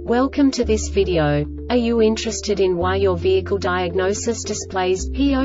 Welcome to this video. Are you interested in why your vehicle diagnosis displays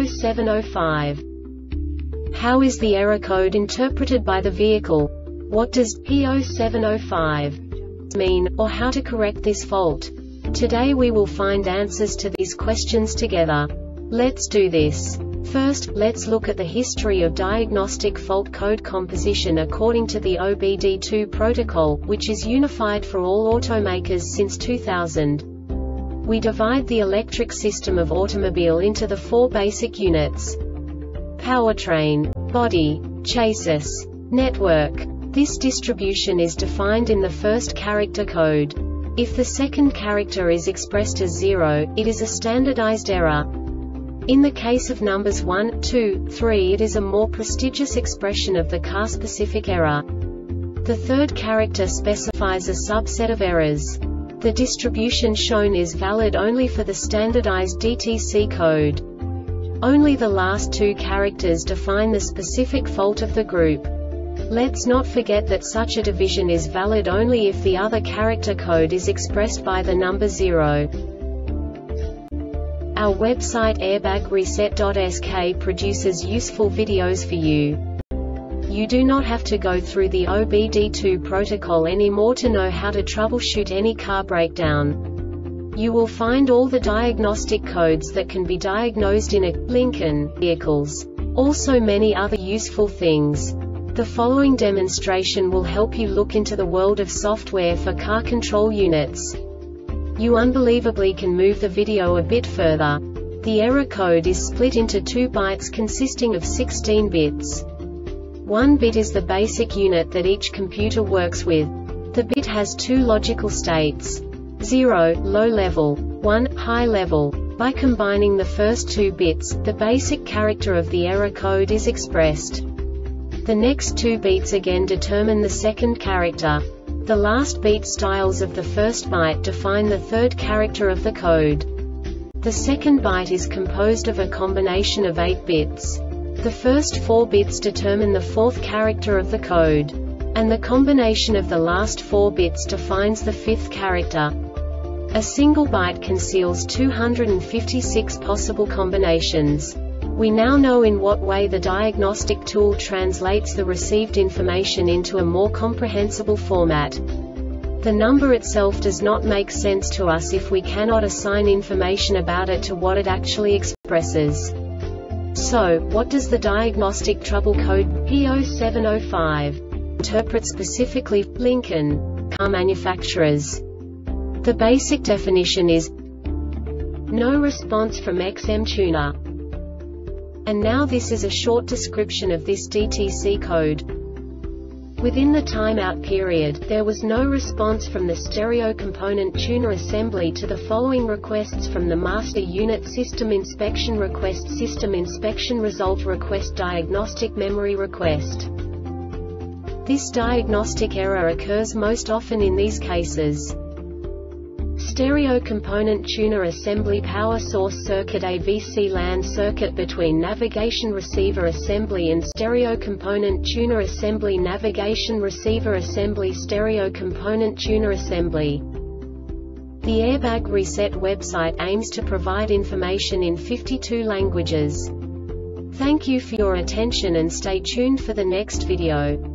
P0705? How is the error code interpreted by the vehicle? What does P0705 mean, or how to correct this fault? Today we will find answers to these questions together. Let's do this. First, let's look at the history of diagnostic fault code composition according to the OBD2 protocol, which is unified for all automakers since 2000. We divide the electric system of automobile into the four basic units: powertrain, body, chassis, network. This distribution is defined in the first character code. If the second character is expressed as 0, it is a standardized error. In the case of numbers 1, 2, 3, it is a more prestigious expression of the car-specific error. The third character specifies a subset of errors. The distribution shown is valid only for the standardized DTC code. Only the last two characters define the specific fault of the group. Let's not forget that such a division is valid only if the other character code is expressed by the number 0. Our website airbagreset.sk produces useful videos for you. You do not have to go through the OBD2 protocol anymore to know how to troubleshoot any car breakdown. You will find all the diagnostic codes that can be diagnosed in a Lincoln vehicles. Also many other useful things. The following demonstration will help you look into the world of software for car control units. You unbelievably can move the video a bit further. The error code is split into 2 bytes consisting of 16 bits. 1 bit is the basic unit that each computer works with. The bit has 2 logical states: 0, low level, 1, high level. By combining the first 2 bits, the basic character of the error code is expressed. The next 2 beats again determine the second character. The last beat styles of the first byte define the third character of the code. The second byte is composed of a combination of 8 bits. The first 4 bits determine the fourth character of the code. And the combination of the last 4 bits defines the fifth character. A single byte conceals 256 possible combinations. We now know in what way the diagnostic tool translates the received information into a more comprehensible format. The number itself does not make sense to us if we cannot assign information about it to what it actually expresses. So, what does the diagnostic trouble code P0705 interpret specifically for Lincoln car manufacturers? The basic definition is no response from XM tuner. And now this is a short description of this DTC code. Within the timeout period, there was no response from the stereo component tuner assembly to the following requests from the master unit: system inspection request, system inspection result request, diagnostic memory request. This diagnostic error occurs most often in these cases: stereo component tuner assembly, power source circuit, AVC LAN circuit between navigation receiver assembly and stereo component tuner assembly, navigation receiver assembly, stereo component tuner assembly. The Airbag Reset website aims to provide information in 52 languages. Thank you for your attention and stay tuned for the next video.